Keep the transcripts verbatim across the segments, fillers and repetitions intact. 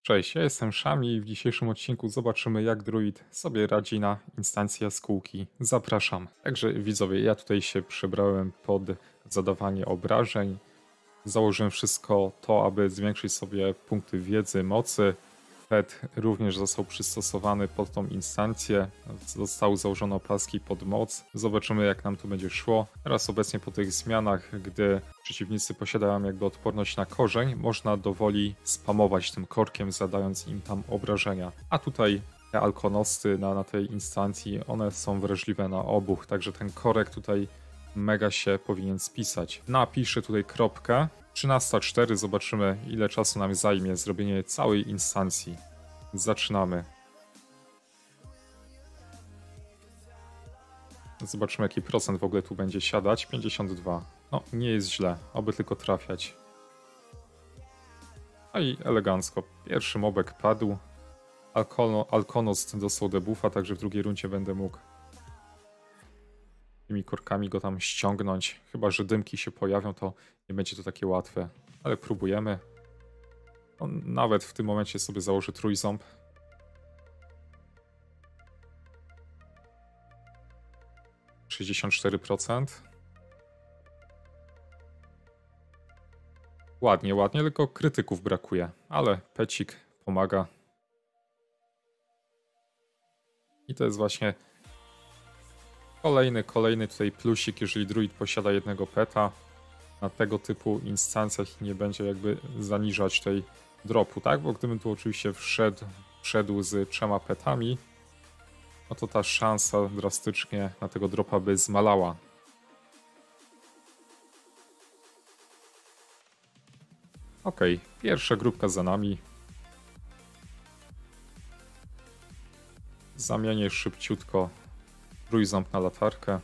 Cześć, ja jestem Szami i w dzisiejszym odcinku zobaczymy, jak druid sobie radzi na instancji jaskółki. Zapraszam. Także widzowie, ja tutaj się przebrałem pod zadawanie obrażeń. Założyłem wszystko to, aby zwiększyć sobie punkty wiedzy, mocy. Pet również został przystosowany pod tą instancję. Zostały założone opaski pod moc. Zobaczymy, jak nam to będzie szło. Teraz obecnie po tych zmianach, gdy przeciwnicy posiadają jakby odporność na korzeń, można dowoli spamować tym korkiem, zadając im tam obrażenia. A tutaj te alkonosty na, na tej instancji, one są wrażliwe na obuch, także ten korek tutaj mega się powinien spisać. Napiszę tutaj kropkę. trzynasta cztery, zobaczymy, ile czasu nam zajmie zrobienie całej instancji. Zaczynamy. Zobaczymy, jaki procent w ogóle tu będzie siadać. pięćdziesiąt dwa. No, nie jest źle, oby tylko trafiać. No i elegancko. Pierwszy mobek padł. Alkono, Alkonost dostał debuffa, także w drugiej rundzie będę mógł tymi korkami go tam ściągnąć. Chyba że dymki się pojawią, to nie będzie to takie łatwe. Ale próbujemy. On nawet w tym momencie sobie założy trójząb. sześćdziesiąt cztery procent. Ładnie, ładnie, tylko krytyków brakuje. Ale pecik pomaga. I to jest właśnie kolejny, kolejny tutaj plusik, jeżeli druid posiada jednego peta. Na tego typu instancjach nie będzie jakby zaniżać tej dropu, tak? Bo gdybym tu oczywiście wszedł, wszedł z trzema petami, no to ta szansa drastycznie na tego dropa by zmalała. Ok, pierwsza grupka za nami. Zamienię szybciutko trójząb na latarkę.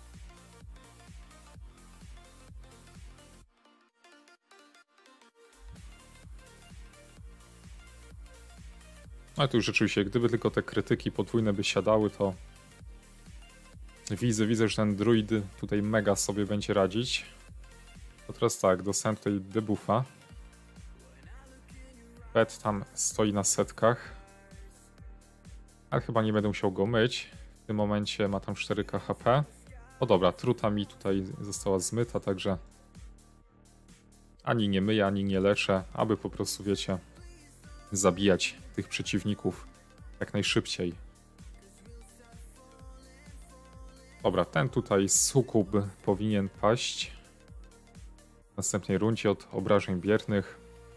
Ale tu już rzeczywiście, gdyby tylko te krytyki podwójne by siadały, to widzę, widzę, że ten druid tutaj mega sobie będzie radzić. To teraz tak, dostałem tutaj debuffa. Pet tam stoi na setkach. Ale chyba nie będę musiał go myć. W tym momencie ma tam cztery ka ha pe. O dobra, truta mi tutaj została zmyta, także ani nie myję, ani nie leczę, aby po prostu, wiecie, zabijać tych przeciwników jak najszybciej. Dobra, ten tutaj sukub powinien paść w następnej rundzie od obrażeń biernych.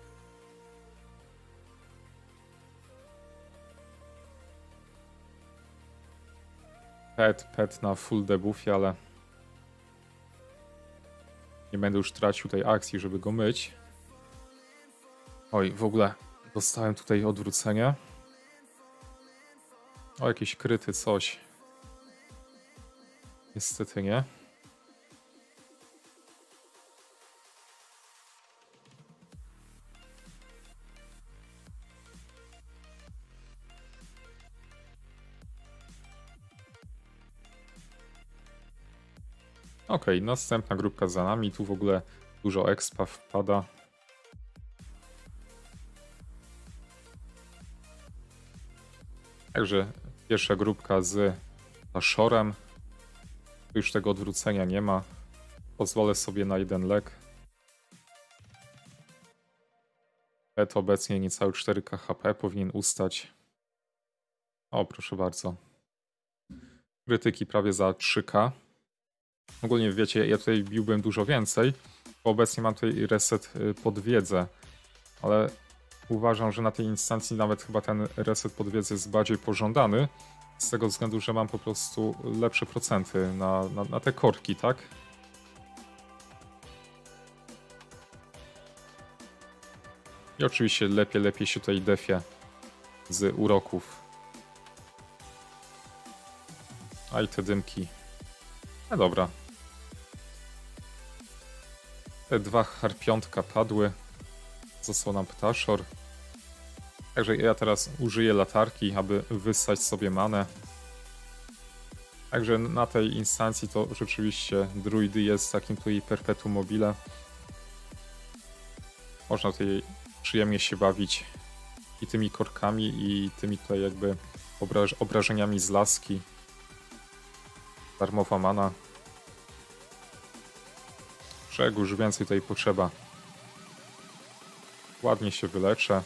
Pet, pet na full debuffie, ale nie będę już tracił tej akcji, żeby go myć. Oj, w ogóle dostałem tutaj odwrócenie. O, jakieś kryty, coś. Niestety nie. Ok, następna grupka za nami. Tu w ogóle dużo expa wpada. Także pierwsza grupka z Tashorem. Już tego odwrócenia nie ma. Pozwolę sobie na jeden lek. Pet obecnie niecałe cztery ka ha pe powinien ustać. O, proszę bardzo. Krytyki prawie za trzy ka. Ogólnie wiecie, ja tutaj biłbym dużo więcej, bo obecnie mam tutaj reset pod wiedzę, ale uważam, że na tej instancji nawet chyba ten reset pod wiedzę jest bardziej pożądany, z tego względu, że mam po prostu lepsze procenty na, na, na te korki, tak? I oczywiście lepiej, lepiej się tutaj defie z uroków. A i te dymki. No dobra. Te dwa harpiątka padły. Został nam ptaszor. Także ja teraz użyję latarki, aby wyssać sobie manę. Także na tej instancji to rzeczywiście druidy jest takim tutaj perpetuum mobile. Można tutaj przyjemnie się bawić i i tymi korkami, i tymi tutaj jakby obraż obrażeniami z laski. Darmowa mana. Czego już więcej tutaj potrzeba. Ładnie się wyleczę.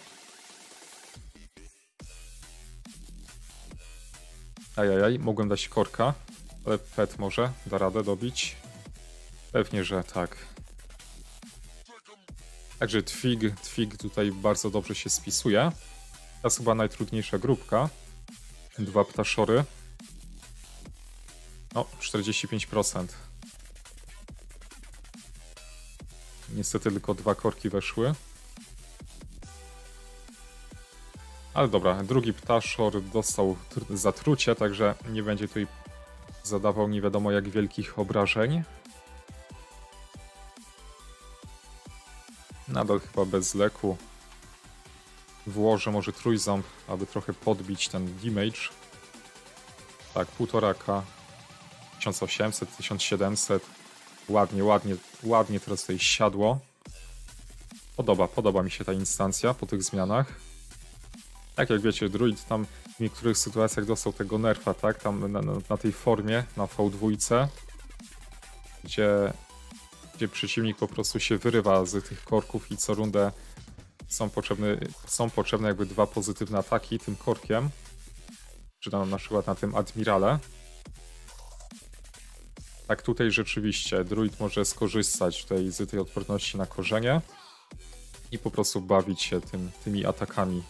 Ajajaj, mogłem dać korka, ale pet może da radę dobić. Pewnie, że tak. Także Twig, Twig tutaj bardzo dobrze się spisuje. Teraz chyba najtrudniejsza grupka. Dwa ptaszory. No, czterdzieści pięć procent. Niestety tylko dwa korki weszły. Ale dobra, drugi ptaszor dostał zatrucie, także nie będzie tutaj zadawał nie wiadomo jak wielkich obrażeń. Nadal chyba bez leku. Włożę może trójząb, aby trochę podbić ten damage. Tak, półtora K. tysiąc osiemset, tysiąc siedemset. Ładnie, ładnie, ładnie teraz tutaj siadło. Podoba, podoba mi się ta instancja po tych zmianach. Tak jak wiecie, druid tam w niektórych sytuacjach dostał tego nerfa, tak? Tam na, na, na tej formie, na V dwa, gdzie, gdzie przeciwnik po prostu się wyrywa z tych korków i co rundę są potrzebne, są potrzebne jakby dwa pozytywne ataki tym korkiem. Czy tam na przykład na tym admirale. Tak tutaj rzeczywiście druid może skorzystać tutaj z tej odporności na korzenie i po prostu bawić się tym, tymi atakami.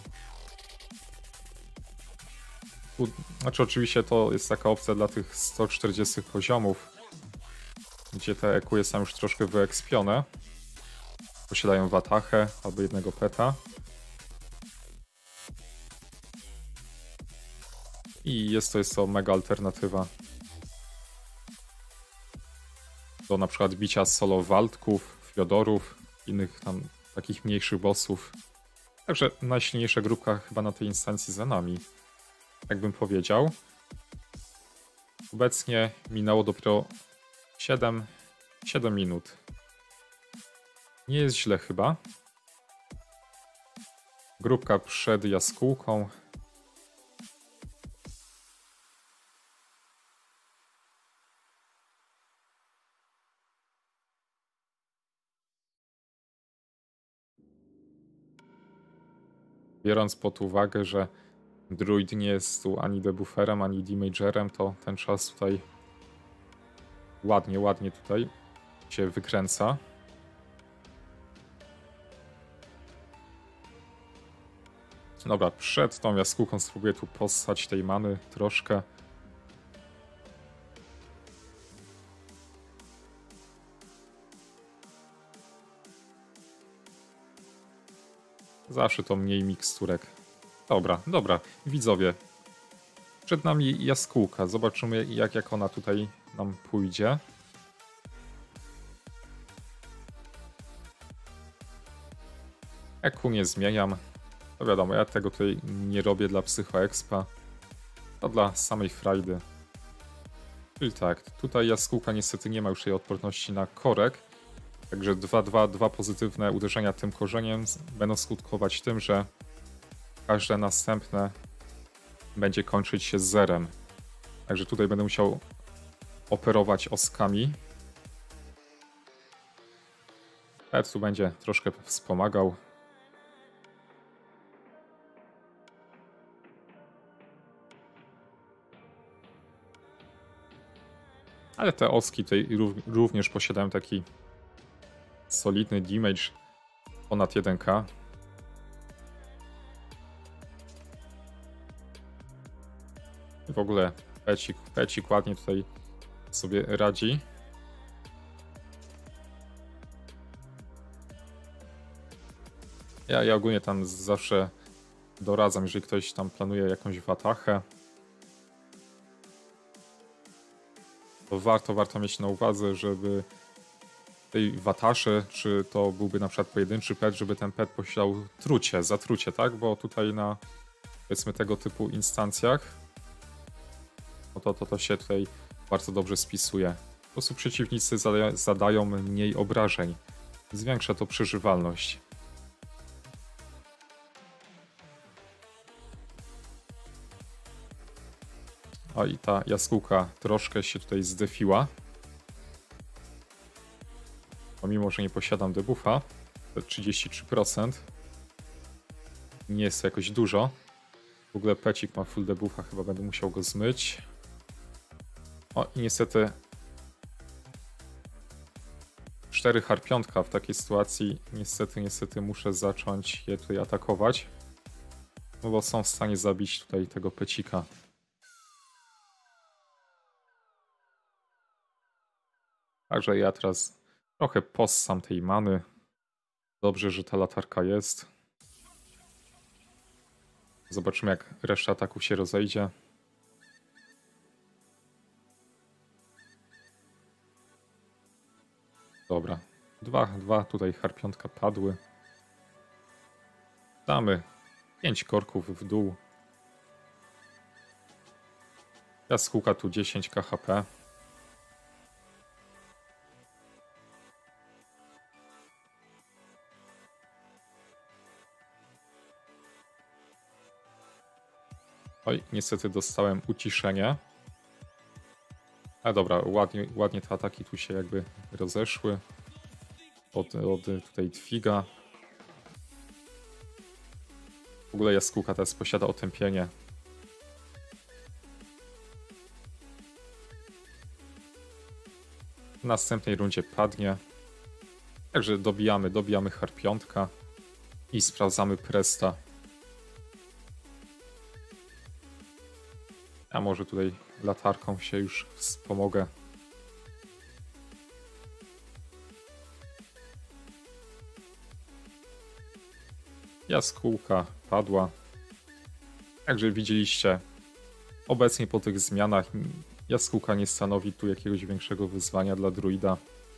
Znaczy oczywiście to jest taka opcja dla tych sto czterdzieści poziomów, gdzie te E Q Y są już troszkę wyekspione. Posiadają watachę albo jednego peta. I jest to, jest to mega alternatywa do na przykład bicia solo waldków, fiodorów, innych tam takich mniejszych bossów. Także najsilniejsza grupka chyba na tej instancji za nami. Jak bym powiedział. Obecnie minęło dopiero siedem, siedem minut. Nie jest źle chyba. Grupka przed jaskółką. Biorąc pod uwagę, że druid nie jest tu ani debufferem, ani damagerem, to ten czas tutaj ładnie, ładnie tutaj się wykręca. Dobra, przed tą jaskółką spróbuję tu postać tej many troszkę. Zawsze to mniej miksturek. Dobra, dobra, widzowie. Przed nami jaskółka. Zobaczymy jak, jak ona tutaj nam pójdzie. E Q nie zmieniam. To wiadomo, ja tego tutaj nie robię dla psychoexpa. To dla samej frajdy. Czyli tak, tutaj jaskółka niestety nie ma już tej odporności na korek. Także dwa, dwa, dwa pozytywne uderzenia tym korzeniem będą skutkować tym, że każde następne będzie kończyć się z zerem. Także tutaj będę musiał operować oskami. Pet tu będzie troszkę wspomagał. Ale te oski tutaj również posiadają taki solidny damage ponad jeden K. W ogóle pecik, pecik ładnie tutaj sobie radzi. Ja, ja ogólnie tam zawsze doradzam, jeżeli ktoś tam planuje jakąś watachę, to warto, warto mieć na uwadze, żeby tej wataszy, czy to byłby na przykład pojedynczy pet, żeby ten pet posiadał trucie, zatrucie, tak? Bo tutaj na, powiedzmy, tego typu instancjach no to, to, to się tutaj bardzo dobrze spisuje. Po prostu przeciwnicy zadają, zadają mniej obrażeń. Zwiększa to przeżywalność. O, i ta jaskółka troszkę się tutaj zdefiła. Pomimo, że nie posiadam debuffa, to trzydzieści trzy procent. Nie jest to jakoś dużo. W ogóle pecik ma full debuffa, chyba będę musiał go zmyć. O, i niestety cztery harpiątka w takiej sytuacji. Niestety, niestety muszę zacząć je tutaj atakować. No bo są w stanie zabić tutaj tego pecika. Także ja teraz trochę possam tej many. Dobrze, że ta latarka jest. Zobaczymy, jak reszta ataków się rozejdzie. Dobra. Dwa, dwa tutaj harpiątka padły. Damy pięć korków w dół. Jaskółka tu dziesięć k H P. Oj, niestety dostałem uciszenie. Ale dobra, ładnie, ładnie te ataki tu się jakby rozeszły. Od, od tutaj Twiga. W ogóle jaskółka teraz posiada otępienie. W następnej rundzie padnie. Także dobijamy, dobijamy harpiątka. I sprawdzamy presta. A może tutaj latarką się już wspomogę. Jaskółka padła. Także widzieliście, obecnie po tych zmianach jaskółka nie stanowi tu jakiegoś większego wyzwania dla druida.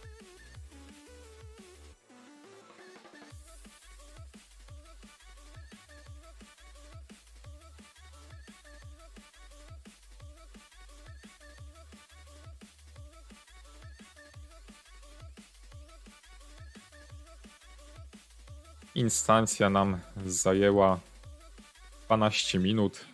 Instancja nam zajęła dwanaście minut.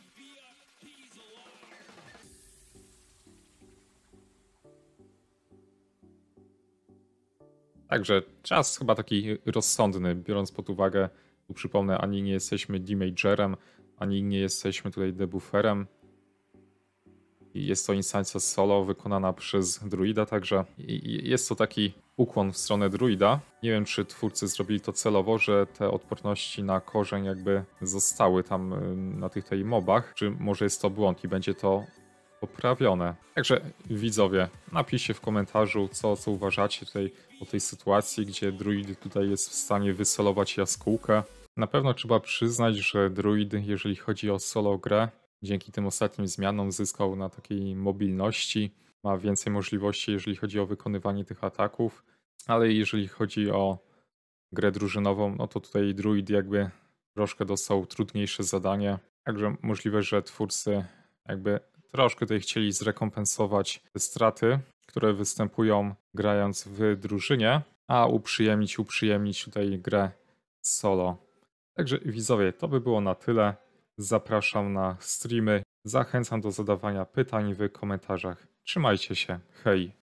Także czas chyba taki rozsądny, biorąc pod uwagę, tu przypomnę, ani nie jesteśmy damagerem, ani nie jesteśmy tutaj debufferem. I jest to instancja solo wykonana przez druida, także jest to taki ukłon w stronę druida. Nie wiem, czy twórcy zrobili to celowo, że te odporności na korzeń jakby zostały tam na tych tej mobach, czy może jest to błąd i będzie to poprawione. Także widzowie, napiszcie w komentarzu, co, co uważacie tutaj o tej sytuacji, gdzie druid tutaj jest w stanie wysolować jaskółkę. Na pewno trzeba przyznać, że druid, jeżeli chodzi o solo grę, dzięki tym ostatnim zmianom zyskał na takiej mobilności, ma więcej możliwości, jeżeli chodzi o wykonywanie tych ataków, ale jeżeli chodzi o grę drużynową, no to tutaj druid jakby troszkę dostał trudniejsze zadanie, także możliwe, że twórcy jakby troszkę tutaj chcieli zrekompensować te straty, które występują grając w drużynie, a uprzyjemnić, uprzyjemnić tutaj grę solo. Także widzowie, to by było na tyle. Zapraszam na streamy. Zachęcam do zadawania pytań w komentarzach. Trzymajcie się. Hej!